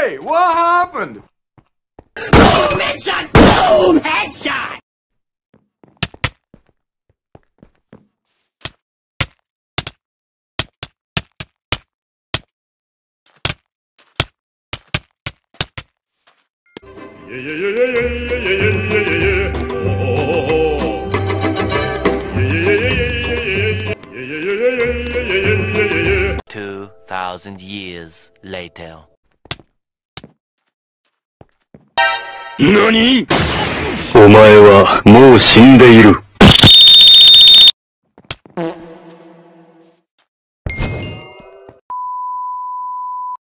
Hey, what happened? Boom headshot! Boom headshot! Yeah, yeah, yeah, yeah, yeah, yeah, yeah, yeah, yeah, yeah. Oh, oh, oh. Yeah, yeah, yeah, yeah, yeah, yeah, yeah, yeah, yeah, yeah, yeah, yeah, yeah. 2,000 years later. 何？お前はもう死んでいる。